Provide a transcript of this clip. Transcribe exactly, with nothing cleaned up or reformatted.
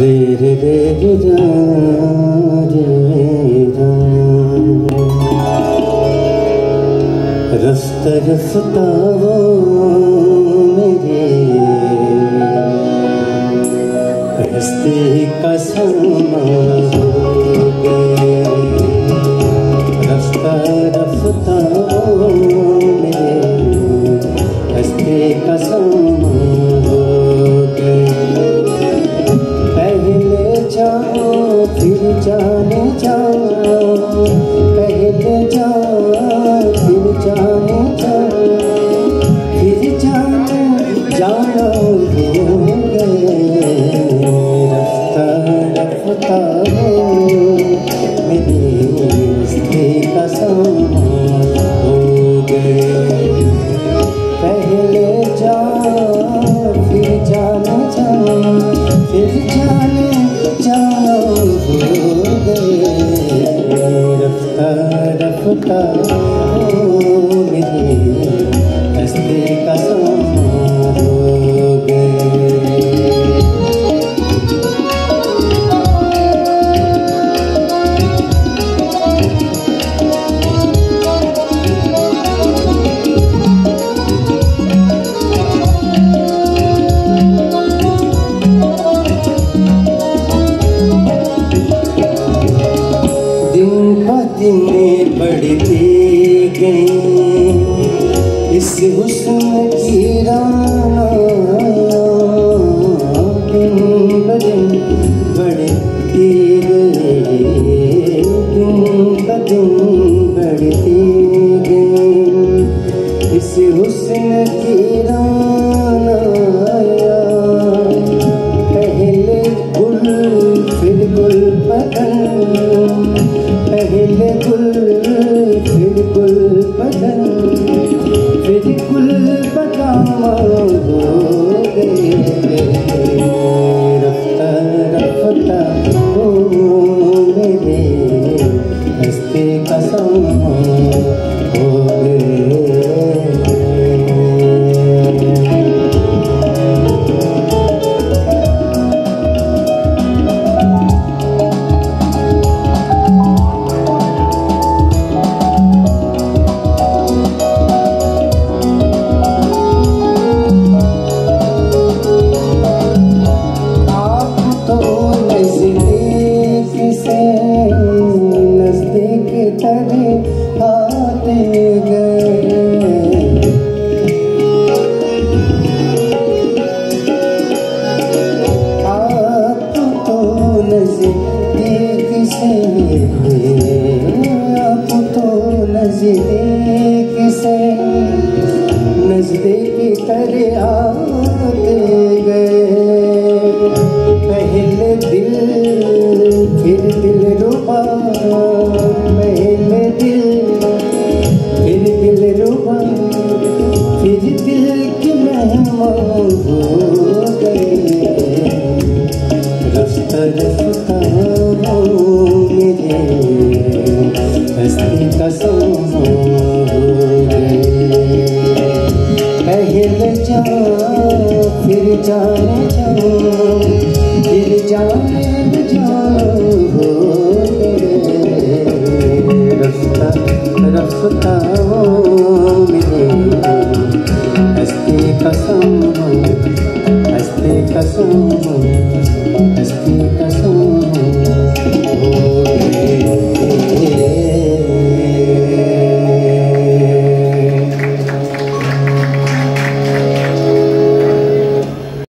रे रे रे रे रा, रे रा। रफ्ता रफ्ता वो मेरे हस्ती का समा हो गए। रफ्ता रफ्ता वो मेरे हस्ती का समा हो गए। पहले जाओ फिर जाने जाओ, पहले जाओ फिर जाने जाओ, फिर जाने जाना हो गए। रफ्ता रफ्ता मेरे रिश्ते का समा हो गए। पहले जाओ फिर जाने जाओ, फिर जाने जाओ हो गए। रफ्ता रफ्ता मेरे हस्ते का समा हो गए। दिन बढ़ती गई इस हुस्न की राना, दिन ब दिन बढ़ती गई, दिन ब दिन बढ़ती गई इस हुस्न की राना। पहले गुल फिर गुल बदन, पहले गुल फिर गुल बदन, फिर गुल बदामा हो गए। रफ्ता रफ्ता हो मेरे हस्ते का समा हो गए। नज़दीक से नज़दीक तरह आते गए। पहले दिल फिर दिल रुबा, पहले दिल फिर दिल रुबा, फिर दिल की मेहमान हो गए। रफ्ता रफ्ता मेरे हस्ती का समा हो गए। पहले जाओ फिर जाने जाओ, फिर जाने जाओ हो गए। रफ्ता रफ्ता मेरे हस्ती का समा, हस्ती का समा, हस्ती